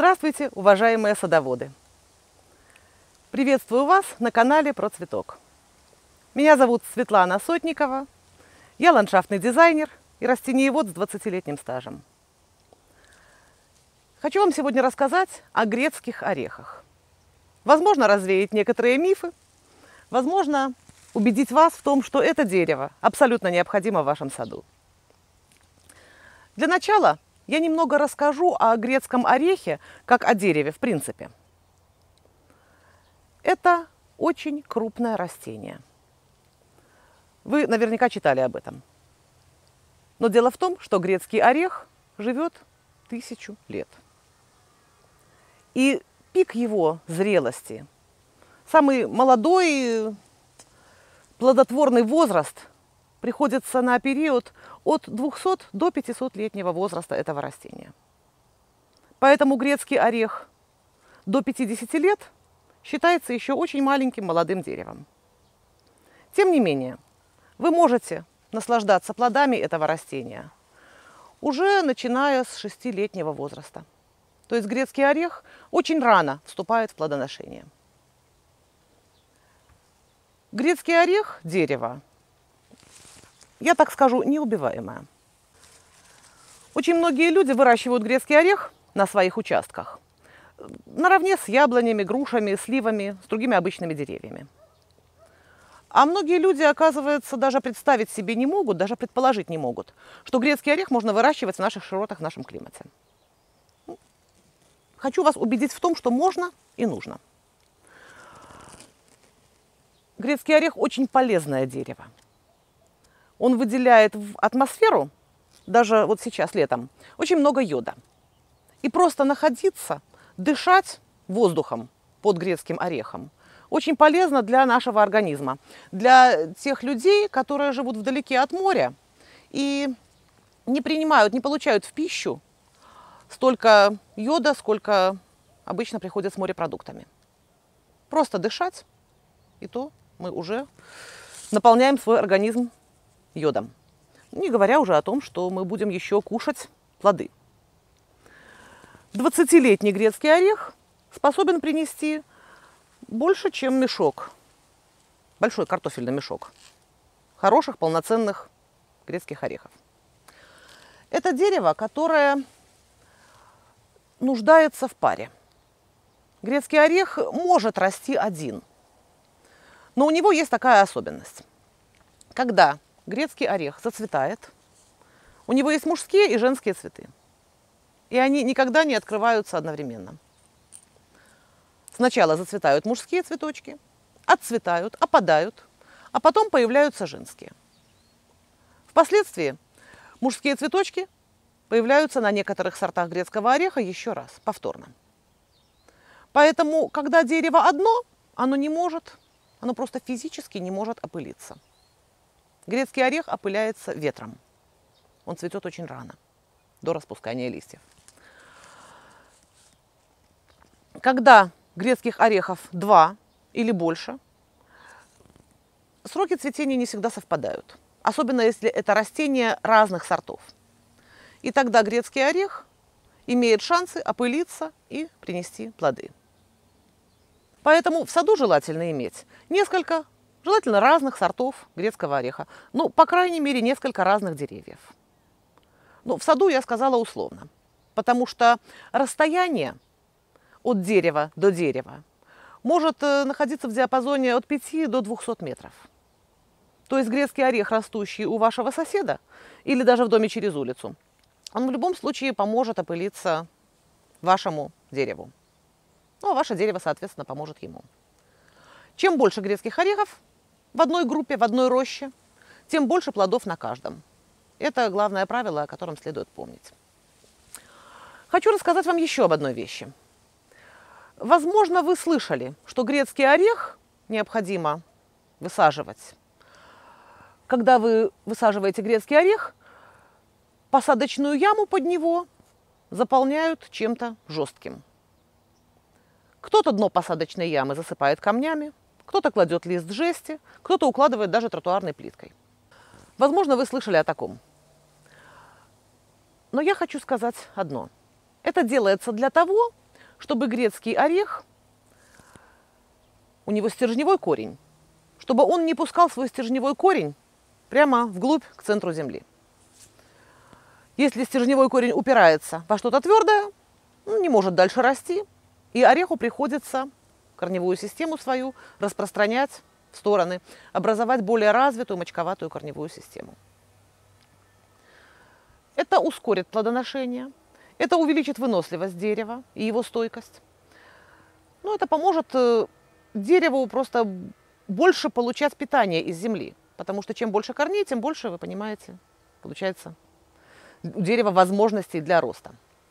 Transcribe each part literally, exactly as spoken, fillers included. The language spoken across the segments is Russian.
Здравствуйте, уважаемые садоводы! Приветствую вас на канале Про Цветок. Меня зовут Светлана Сотникова, я ландшафтный дизайнер и растениевод с двадцатилетним стажем. Хочу вам сегодня рассказать о грецких орехах. Возможно, развеять некоторые мифы, возможно, убедить вас в том, что это дерево абсолютно необходимо в вашем саду. Для начала я немного расскажу о грецком орехе, как о дереве в принципе. Это очень крупное растение. Вы наверняка читали об этом. Но дело в том, что грецкий орех живет тысячу лет. И пик его зрелости, самый молодой плодотворный возраст, приходится на период от двухсот до пятисотлетнего возраста этого растения. Поэтому грецкий орех до пятидесяти лет считается еще очень маленьким молодым деревом. Тем не менее, вы можете наслаждаться плодами этого растения уже начиная с шестилетнего возраста. То есть грецкий орех очень рано вступает в плодоношение. Грецкий орех – дерево, я так скажу, неубиваемое. Очень многие люди выращивают грецкий орех на своих участках наравне с яблонями, грушами, сливами, с другими обычными деревьями. А многие люди, оказывается, даже представить себе не могут, даже предположить не могут, что грецкий орех можно выращивать в наших широтах, в нашем климате. Хочу вас убедить в том, что можно и нужно. Грецкий орех очень полезное дерево. Он выделяет в атмосферу, даже вот сейчас летом, очень много йода. И просто находиться, дышать воздухом под грецким орехом очень полезно для нашего организма. Для тех людей, которые живут вдалеке от моря и не принимают, не получают в пищу столько йода, сколько обычно приходят с морепродуктами. Просто дышать, и то мы уже наполняем свой организм йодом. Не говоря уже о том, что мы будем еще кушать плоды. двадцатилетний грецкий орех способен принести больше, чем мешок, большой картофельный мешок хороших, полноценных грецких орехов. Это дерево, которое нуждается в паре. Грецкий орех может расти один, но у него есть такая особенность. Когда грецкий орех зацветает, у него есть мужские и женские цветы. И они никогда не открываются одновременно. Сначала зацветают мужские цветочки, отцветают, опадают, а потом появляются женские. Впоследствии мужские цветочки появляются на некоторых сортах грецкого ореха еще раз, повторно. Поэтому, когда дерево одно, оно не может, оно просто физически не может опылиться. Грецкий орех опыляется ветром. Он цветет очень рано, до распускания листьев. Когда грецких орехов два или больше, сроки цветения не всегда совпадают. Особенно если это растения разных сортов. И тогда грецкий орех имеет шансы опылиться и принести плоды. Поэтому в саду желательно иметь несколько, желательно разных сортов грецкого ореха. Ну, по крайней мере, несколько разных деревьев. Ну, в саду я сказала условно, потому что расстояние от дерева до дерева может находиться в диапазоне от пяти до двухсот метров. То есть грецкий орех, растущий у вашего соседа или даже в доме через улицу, он в любом случае поможет опылиться вашему дереву. Ну, а ваше дерево, соответственно, поможет ему. Чем больше грецких орехов в одной группе, в одной роще, тем больше плодов на каждом. Это главное правило, о котором следует помнить. Хочу рассказать вам еще об одной вещи. Возможно, вы слышали, что грецкий орех необходимо высаживать. Когда вы высаживаете грецкий орех, посадочную яму под него заполняют чем-то жестким. Кто-то дно посадочной ямы засыпает камнями, кто-то кладет лист жести, кто-то укладывает даже тротуарной плиткой. Возможно, вы слышали о таком. Но я хочу сказать одно. Это делается для того, чтобы грецкий орех, у него стержневой корень, чтобы он не пускал свой стержневой корень прямо вглубь к центру земли. Если стержневой корень упирается во что-то твердое, он не может дальше расти, и ореху приходится корневую систему свою распространять в стороны, образовать более развитую мочковатую корневую систему. Это ускорит плодоношение, это увеличит выносливость дерева и его стойкость. Ну, это поможет дереву просто больше получать питание из земли, потому что чем больше корней, тем больше, вы понимаете, получается у дерева возможностей для роста.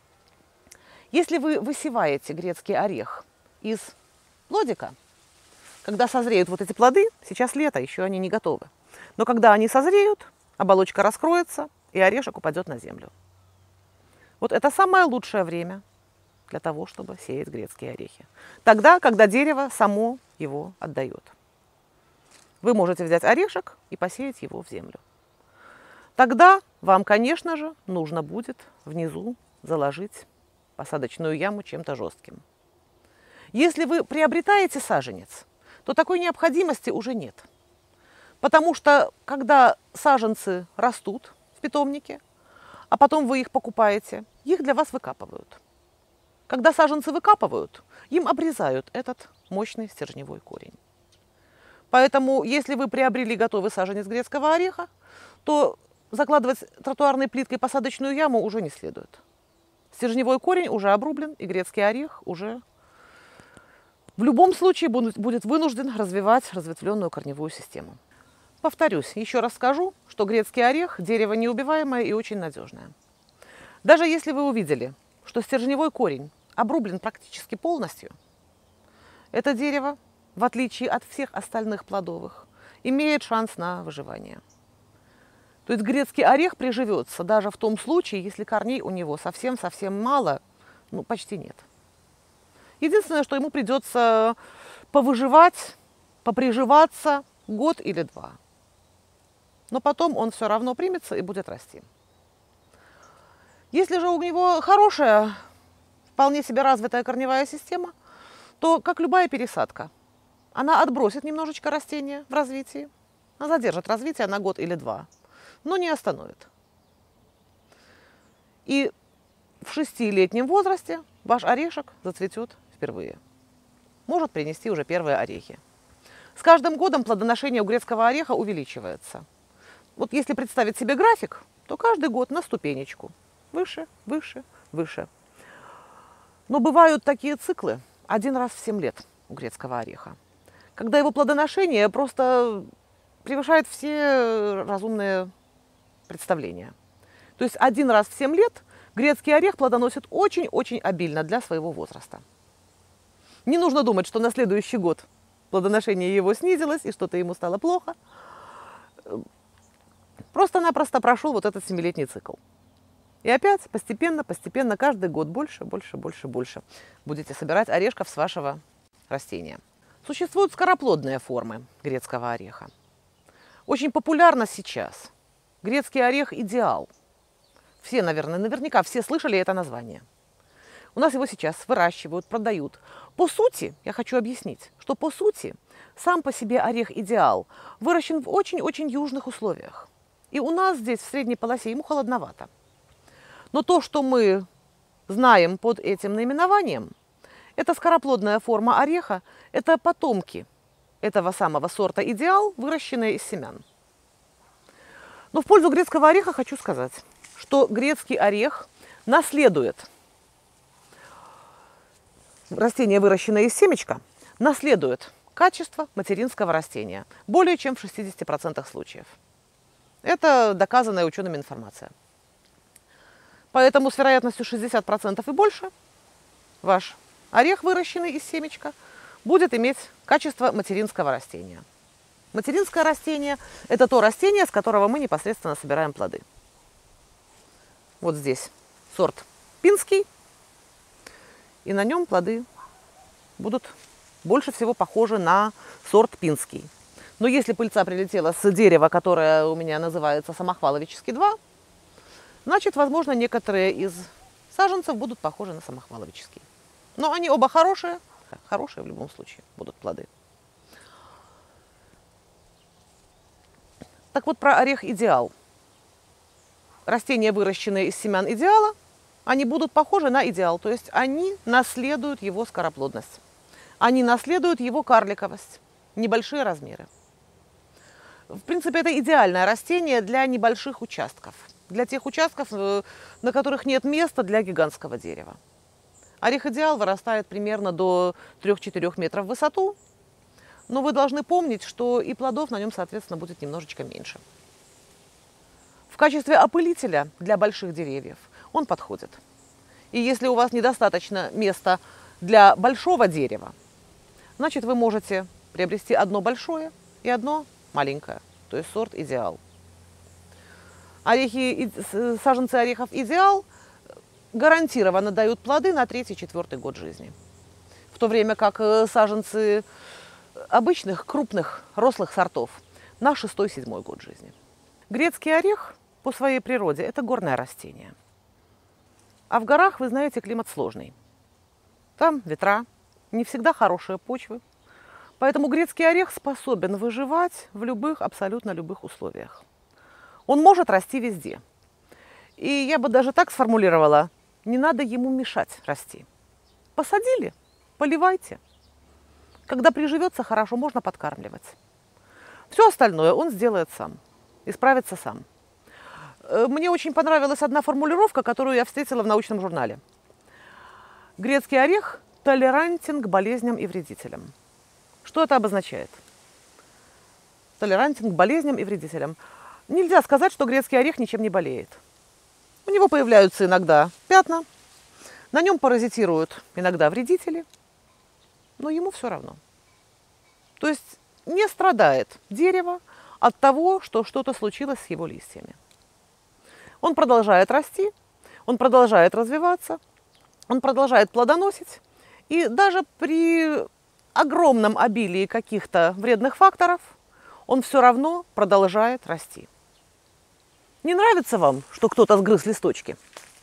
Если вы высеваете грецкий орех из плодика, когда созреют вот эти плоды, сейчас лето, еще они не готовы, но когда они созреют, оболочка раскроется, и орешек упадет на землю. Вот это самое лучшее время для того, чтобы сеять грецкие орехи. Тогда, когда дерево само его отдает. Вы можете взять орешек и посеять его в землю. Тогда вам, конечно же, нужно будет внизу заложить посадочную яму чем-то жестким. Если вы приобретаете саженец, то такой необходимости уже нет. Потому что, когда саженцы растут в питомнике, а потом вы их покупаете, их для вас выкапывают. Когда саженцы выкапывают, им обрезают этот мощный стержневой корень. Поэтому, если вы приобрели готовый саженец грецкого ореха, то закладывать тротуарной плиткой посадочную яму уже не следует. Стержневой корень уже обрублен, и грецкий орех уже в любом случае будет вынужден развивать разветвленную корневую систему. Повторюсь, еще раз скажу, что грецкий орех – дерево неубиваемое и очень надежное. Даже если вы увидели, что стержневой корень обрублен практически полностью, это дерево, в отличие от всех остальных плодовых, имеет шанс на выживание. То есть грецкий орех приживется даже в том случае, если корней у него совсем-совсем мало, ну почти нет. Единственное, что ему придется повыживать, поприживаться год или два. Но потом он все равно примется и будет расти. Если же у него хорошая, вполне себе развитая корневая система, то, как любая пересадка, она отбросит немножечко растения в развитии, она задержит развитие на год или два, но не остановит. И в шестилетнем возрасте ваш орешек зацветет впервые. Может принести уже первые орехи. С каждым годом плодоношение у грецкого ореха увеличивается. Вот если представить себе график, то каждый год на ступенечку. Выше, выше, выше. Но бывают такие циклы один раз в семь лет у грецкого ореха, когда его плодоношение просто превышает все разумные представления. То есть один раз в семь лет грецкий орех плодоносит очень-очень обильно для своего возраста. Не нужно думать, что на следующий год плодоношение его снизилось и что-то ему стало плохо. Просто-напросто прошел вот этот семилетний цикл. И опять постепенно, постепенно, каждый год больше, больше, больше, больше будете собирать орешков с вашего растения. Существуют скороплодные формы грецкого ореха. Очень популярно сейчас грецкий орех идеал. Все, наверное, наверняка все слышали это название. У нас его сейчас выращивают, продают. По сути, я хочу объяснить, что по сути сам по себе орех идеал выращен в очень-очень южных условиях. И у нас здесь, в средней полосе, ему холодновато. Но то, что мы знаем под этим наименованием, это скороплодная форма ореха, это потомки этого самого сорта идеал, выращенные из семян. Но в пользу грецкого ореха хочу сказать, что грецкий орех наследует, растение, выращенное из семечка, наследует качество материнского растения более чем в шестидесяти процентах случаев. Это доказанная учеными информация. Поэтому с вероятностью шестьдесят процентов и больше ваш орех, выращенный из семечка, будет иметь качество материнского растения. Материнское растение – это то растение, с которого мы непосредственно собираем плоды. Вот здесь сорт пинский, и на нем плоды будут больше всего похожи на сорт пинский. Но если пыльца прилетела с дерева, которое у меня называется самохваловический два, значит, возможно, некоторые из саженцев будут похожи на самохваловический. Но они оба хорошие, хорошие в любом случае будут плоды. Так вот, про орех идеал. Растения, выращенные из семян идеала, они будут похожи на идеал, то есть они наследуют его скороплодность. Они наследуют его карликовость, небольшие размеры. В принципе, это идеальное растение для небольших участков, для тех участков, на которых нет места для гигантского дерева. Орех идеал вырастает примерно до трёх-четырёх метров в высоту, но вы должны помнить, что и плодов на нем, соответственно, будет немножечко меньше. В качестве опылителя для больших деревьев он подходит. И если у вас недостаточно места для большого дерева, значит, вы можете приобрести одно большое и одно маленькое, то есть сорт идеал. Орехи, саженцы орехов идеал гарантированно дают плоды на третий-четвертый год жизни. В то время как саженцы обычных, крупных, рослых сортов на шестой-седьмой год жизни. Грецкий орех по своей природе – это горное растение. А в горах, вы знаете, климат сложный. Там ветра, не всегда хорошие почвы. Поэтому грецкий орех способен выживать в любых, абсолютно любых условиях. Он может расти везде. И я бы даже так сформулировала, не надо ему мешать расти. Посадили, поливайте. Когда приживется хорошо, можно подкармливать. Все остальное он сделает сам, и справится сам. Мне очень понравилась одна формулировка, которую я встретила в научном журнале. Грецкий орех толерантен к болезням и вредителям. Что это обозначает? Толерантен к болезням и вредителям. Нельзя сказать, что грецкий орех ничем не болеет. У него появляются иногда пятна, на нем паразитируют иногда вредители, но ему все равно. То есть не страдает дерево от того, что что-то случилось с его листьями. Он продолжает расти, он продолжает развиваться, он продолжает плодоносить, и даже при огромном обилии каких-то вредных факторов он все равно продолжает расти. Не нравится вам, что кто-то сгрыз листочки?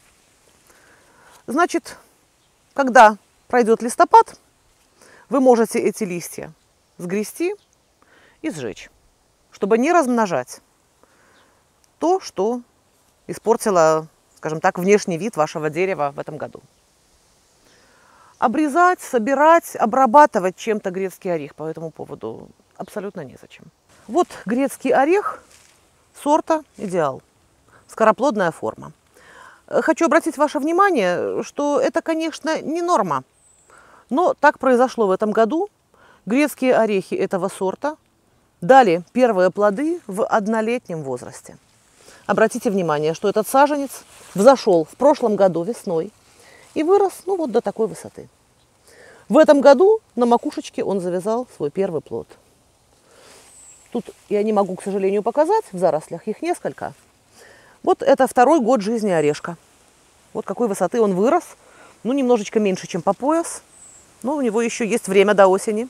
Значит, когда пройдет листопад, вы можете эти листья сгрести и сжечь, чтобы не размножать то, что испортило, скажем так, внешний вид вашего дерева в этом году. Обрезать, собирать, обрабатывать чем-то грецкий орех по этому поводу абсолютно незачем. Вот грецкий орех сорта идеал. Скороплодная форма. Хочу обратить ваше внимание, что это, конечно, не норма, но так произошло в этом году. Грецкие орехи этого сорта дали первые плоды в однолетнем возрасте. Обратите внимание, что этот саженец взошел в прошлом году весной и вырос, ну, вот до такой высоты. В этом году на макушечке он завязал свой первый плод. Тут я не могу, к сожалению, показать, в зарослях их несколько. Вот это второй год жизни орешка. Вот какой высоты он вырос. Ну, немножечко меньше, чем по пояс. Но у него еще есть время до осени.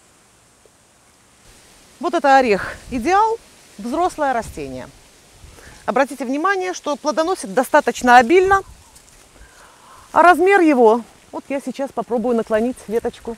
Вот это орех идеал, взрослое растение. Обратите внимание, что плодоносит достаточно обильно. А размер его, вот я сейчас попробую наклонить веточку.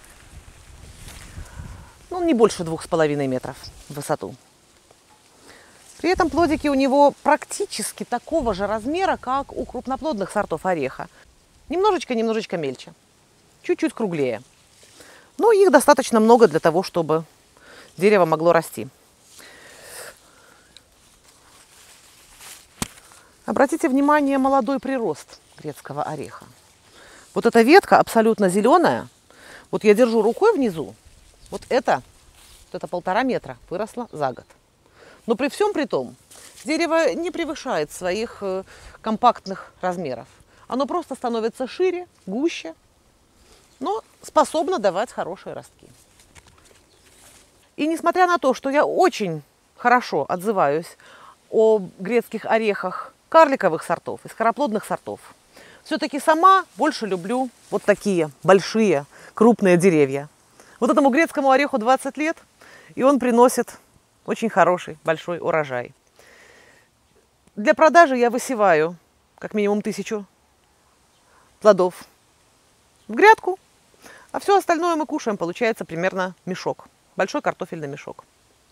Ну, не больше двух с половиной метров в высоту. При этом плодики у него практически такого же размера, как у крупноплодных сортов ореха. Немножечко-немножечко мельче, чуть-чуть круглее. Но их достаточно много для того, чтобы дерево могло расти. Обратите внимание, молодой прирост грецкого ореха. Вот эта ветка абсолютно зеленая. Вот я держу рукой внизу. Вот это, вот это полтора метра выросло за год. Но при всем при том, дерево не превышает своих э, компактных размеров. Оно просто становится шире, гуще, но способно давать хорошие ростки. И несмотря на то, что я очень хорошо отзываюсь о грецких орехах карликовых сортов и скороплодных сортов, все-таки сама больше люблю вот такие большие, крупные деревья. Вот этому грецкому ореху двадцать лет, и он приносит очень хороший, большой урожай. Для продажи я высеваю как минимум тысячу плодов в грядку А все остальное мы кушаем, получается примерно мешок, большой картофельный мешок.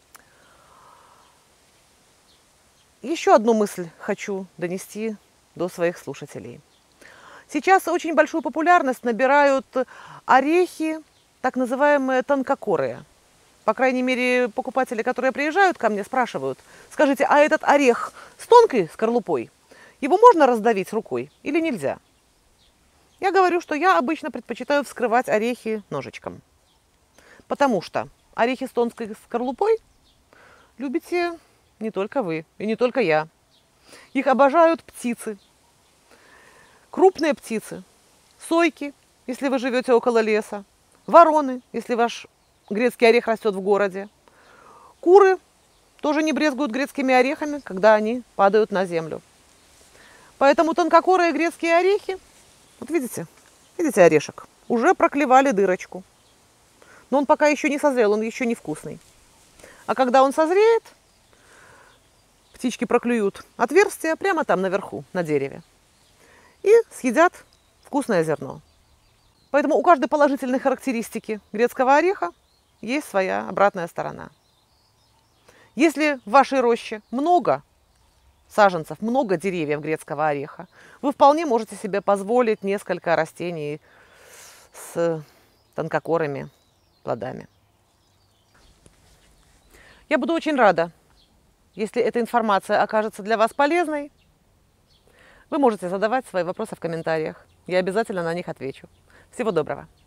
Еще одну мысль хочу донести до своих слушателей. Сейчас очень большую популярность набирают орехи, так называемые тонкокорые. По крайней мере, покупатели, которые приезжают ко мне, спрашивают: скажите, а этот орех с тонкой скорлупой, его можно раздавить рукой или нельзя? Я говорю, что я обычно предпочитаю вскрывать орехи ножичком. Потому что орехи с тонкой скорлупой любите не только вы и не только я. Их обожают птицы. Крупные птицы. Сойки, если вы живете около леса. Вороны, если ваш грецкий орех растет в городе. Куры тоже не брезгуют грецкими орехами, когда они падают на землю. Поэтому тонкокорые грецкие орехи, вот видите, видите орешек, уже проклевали дырочку. Но он пока еще не созрел, он еще не вкусный. А когда он созреет, птички проклюют отверстие прямо там наверху, на дереве. И съедят вкусное зерно. Поэтому у каждой положительной характеристики грецкого ореха есть своя обратная сторона. Если в вашей роще много саженцев, много деревьев грецкого ореха, вы вполне можете себе позволить несколько растений с тонкокорыми плодами. Я буду очень рада, если эта информация окажется для вас полезной. Вы можете задавать свои вопросы в комментариях. Я обязательно на них отвечу. Всего доброго!